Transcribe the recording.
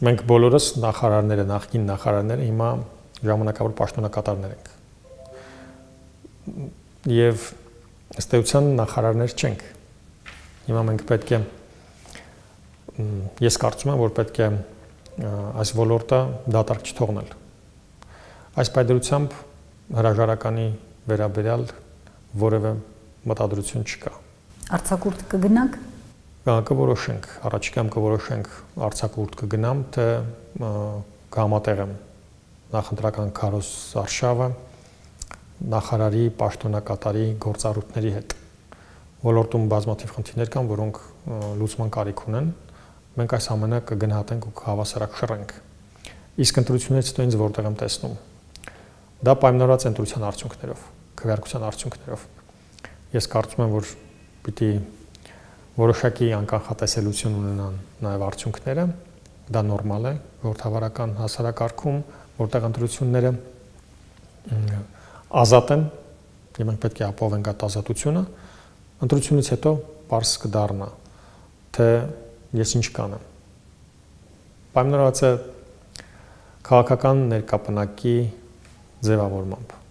Մենք բոլորս նախարարները, նախկին նախարարները հիմա ժամանակավոր պաշտոնակատարներ ենք։ Եվ ըստ էության նախարարներ չենք։ Հիմա մենք պետք է ես կարծում եմ, որ պետք է այս ոլորտը դատարկ չթողնել։ Այս պայմանությամբ հրաժարականի վերաբերյալ որևէ մտադրություն չկա։ Արձակուրդ կգնաք։ Կորոշենք, առաջիկայում կորոշենք արձակուրդ կգնամ, թե կհամատեղեմ նախընտրական քարոզարշավը նախարարի, պաշտոնակատարի գործառույթների հետ։ Ոլորտում բազմաթիվ խնդիրներ կան, որոնք լուծման կարիք ունեն։ Մենք այս ամենը կգնահատենք ու կհավասարակշռենք։ Իսկ ընտրություններից հետո ինձ որտեղ եմ տեսնում։ Դա պայմանավորված է ընտրության արդյունքներով, քվեարկության արդյունքներով։ Ես կարծում եմ, որ պիտի որոշակի անկանխատեսելիություն ունենան նաև արդյունքները, դա նորմալ է ժողովրդավարական հասարակարգում, որտեղ ընտրությունները ազատ են, եւ մենք պետք է ապահովենք այդ ազատությունը, ընտրությունից հետո պարզ կդառնա, թե ես ինչ կանեմ։ Պայմանավորված է քաղաքական ներկապնակի ձևավորմամբ։